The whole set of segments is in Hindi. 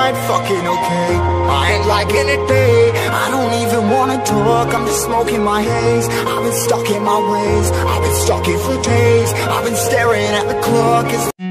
alright, fucking okay. I ain't liking it, babe. I don't even wanna talk, I'm just smoking my haze. I've been stuck in my ways, I've been stuck in for days. I've been staring at the clock.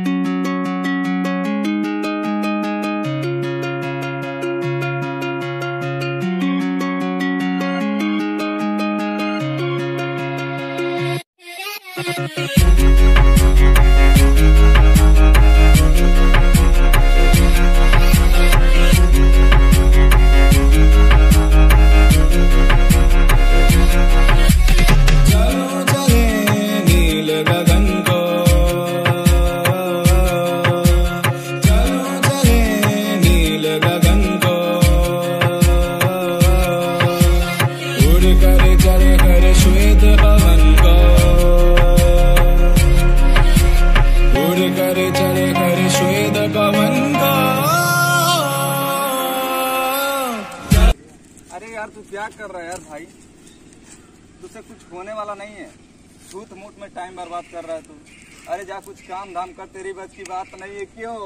अरे यार तू क्या कर रहा है यार भाई, तुझसे कुछ होने वाला नहीं है। सूत मूठ में टाइम बर्बाद कर रहा है तू। अरे जा कुछ काम धाम कर, तेरी बस की बात नहीं है। क्यों?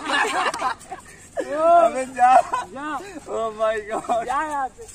अबे जा जा। ओह माय गॉड, जा यहाँ से।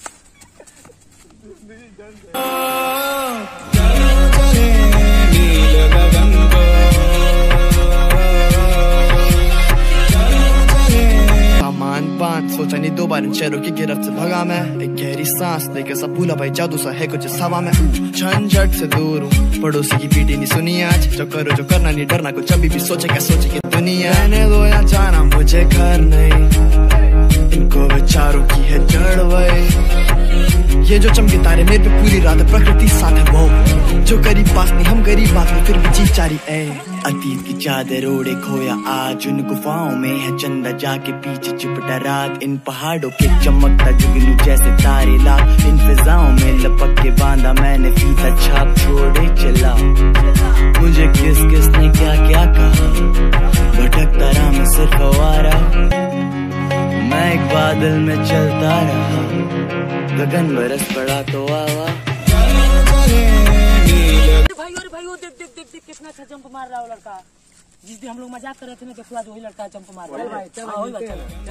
सोचा नहीं दोबारा चेहरों की गिरफ्त से भगा मैं, एक गहरी सांस लेकर सब भूला भाई जादू सा है कुछ हवा में। झंझट से दूर हूँ, पड़ोसी की पीटी नहीं सुनी आज। जो करो जो करना नहीं डरना, कुछ अभी भी सोचे क्या सोचे कि दुनिया ने दो या जाना मुझे घर नहीं, इनको बेचारों की है जड़ वही। ये जो चमके तारे मेरे पे पूरी रात प्रकृति साथ है वो, जो करीब पास नहीं हम गरीब बात में फिर भी जी चारी ए। अतीत की चादर ओढ़े खोया आज उन गुफाओं में है चंदा जाके पीछे चिपटा रात। इन पहाड़ों के चमकता जुगनू जैसे तारे ला, इन फिजाओं में लपक के बांधा मैंने फीता छाप छोड़े चला। मुझे किस किस ने क्या क्या कहा, भटकता रहा मैं सिर्फ आवारा। मैं एक बादल में चलता रहा, गगन बरस पड़ा तो आवा। भाई वो देख देख देख देख कितना अच्छा जंप मार रहा है वो लड़का। जिस दिन हम लोग मजाक कर रहे थे ना, देखो आज वही लड़का जंप मार रहा है। भाई चल हम लोग।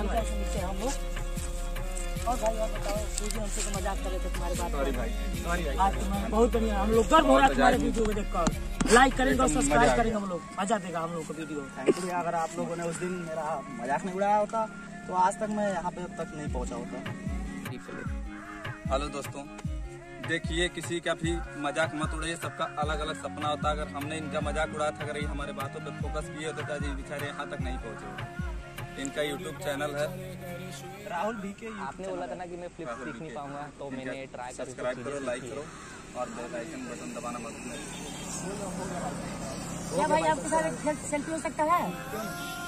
और भाई और बताओ, जिस दिन हमसे मजाक कर रहे थे तुम्हारे बात। सॉरी भाई, आज तुम्हारा बहुत बढ़िया, हम लोग गर्व हो रहा है तुम्हारे वीडियो को देखकर। लाइक करेंगे और सब्सक्राइब करेंगे हम लोग, मजा देगा हम लोग को वीडियो। Thank you. अगर आप लोगों ने उस दिन मेरा मजाक नहीं उड़ाया होता तो आज तक मैं यहाँ पे अब तक नहीं पहुँचा होता। हेलो दोस्तों, देखिए किसी का भी मजाक मत उड़ाइए, सबका अलग अलग सपना होता है। अगर हमने इनका मजाक उड़ाया था, अगर ये हमारे बातों पे फोकस किए होते तो ये बेचारे यहाँ तक नहीं पहुँचे। इनका यूट्यूब चैनल है राहुल भी के। आपने बोला था ना कि मैं फ्लिप सीख नहीं पाऊंगा, तो मैंने ट्राई कर। सब्सक्राइब करो, लाइक करो और बेल आइकन बटन दबाना मत भूलिए। क्या भाई आपके साथ सेल्फी हो सकता है?